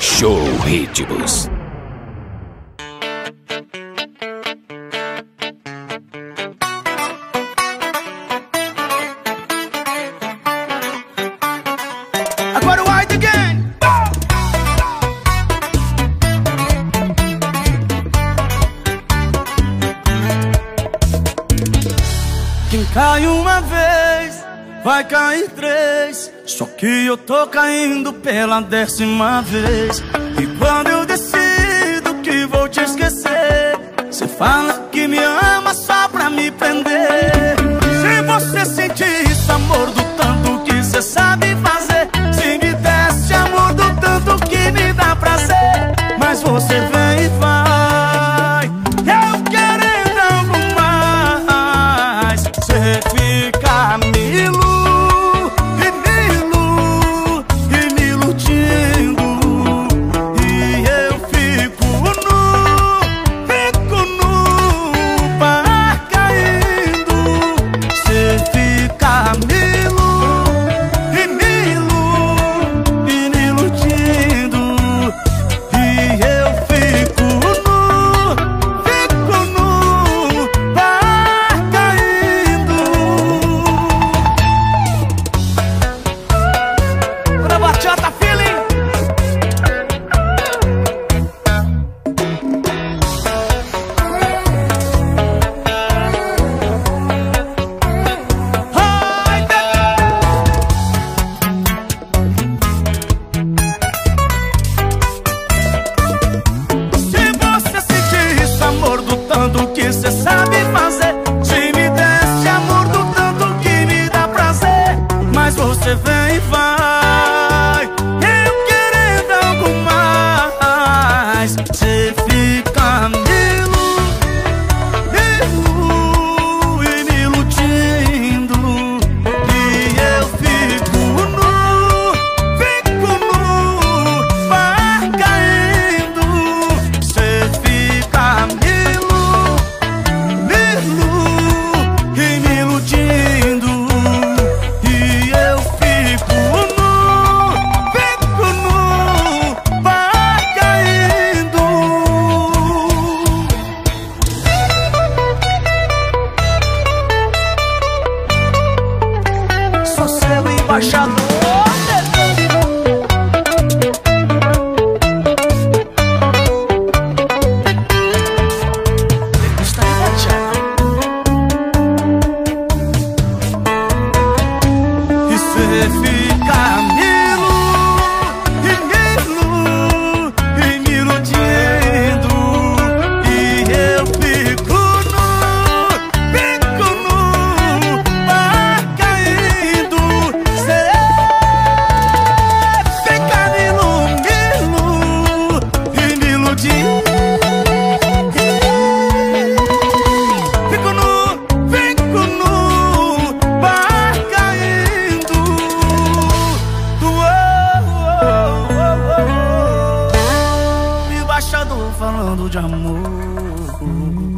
Show Ritmos. Agora o White Again. Quem cai uma vez, vai cair três. Só que eu tô caindo pela 10ª vez. E quando eu decido que vou te esquecer, cê fala que me ama só pra me prender. Se você sentir esse amor do tanto que cê sabe fazer, se me desse amor do tanto que me dá prazer, mas você vem e vai, eu querendo algo mais. Cê fica me iludindo, e eu fico no mar caindo. Cê fica me iludindo, e eu fico no mar caindo. Bora bachata, feeling. Se você sentir esse amor do tanto que cê sabe fazer, se me desse amor do tanto que me dá prazer, mas você vem e vai, eu querendo algo mais. Cê fica me iludindo, e eu fico no mar caindo. Cê fica me iludindo, e eu fico no mar caindo. Sou seu embaixador. E cê fica me iludindo, e eu fico no mar caindo. Cê fica me iludindo, fico no mar caindo. Embaixador falando de amor.